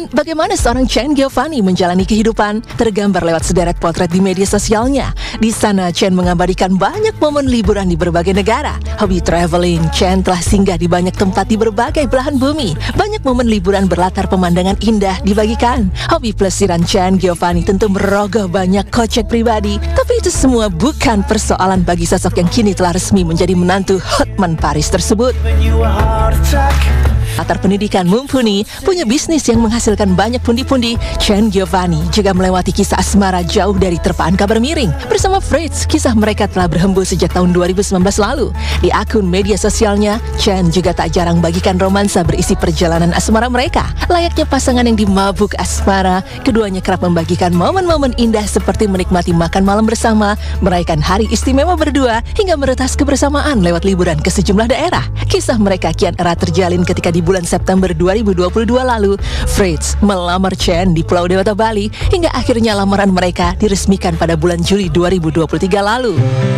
bagaimana seorang Chen Giovanni menjalani kehidupan tergambar lewat sederet potret di media sosialnya. Di sana, Chen mengabadikan banyak momen liburan di berbagai negara. Hobi traveling, Chen telah singgah di banyak tempat di berbagai belahan bumi. Banyak momen liburan berlatar pemandangan indah dibagikan. Hobi pelesiran Chen Giovanni tentu merogoh banyak kocek pribadi, tapi itu semua bukan persoalan bagi sosok yang kini telah resmi menjadi menantu Hotman Paris tersebut. Latar pendidikan mumpuni, punya bisnis yang menghasilkan banyak pundi-pundi, Chen Giovanni juga melewati kisah asmara jauh dari terpaan kabar miring. Bersama Fritz, kisah mereka telah berhembus sejak tahun 2019 lalu. Di akun media sosialnya, Chen juga tak jarang bagikan romansa berisi perjalanan asmara mereka. Layaknya pasangan yang dimabuk asmara, keduanya kerap membagikan momen-momen indah seperti menikmati makan malam bersama, merayakan hari istimewa berdua, hingga meretas kebersamaan lewat liburan ke sejumlah daerah. Kisah mereka kian erat terjalin ketika di bulan September 2022 lalu, Fritz melamar Chen di Pulau Dewata, Bali, hingga akhirnya lamaran mereka diresmikan pada bulan Juli 2023 lalu.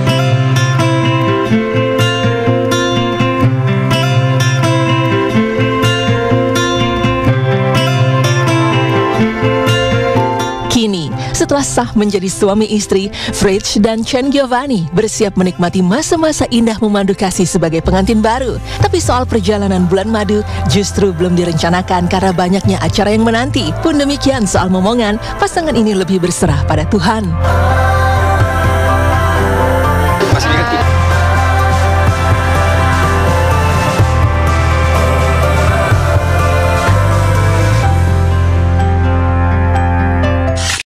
Kini, setelah sah menjadi suami istri, Fritz dan Chen Giovanni bersiap menikmati masa-masa indah memandu kasih sebagai pengantin baru. Tapi soal perjalanan bulan madu justru belum direncanakan karena banyaknya acara yang menanti. Pun demikian soal momongan, pasangan ini lebih berserah pada Tuhan. Masih ingat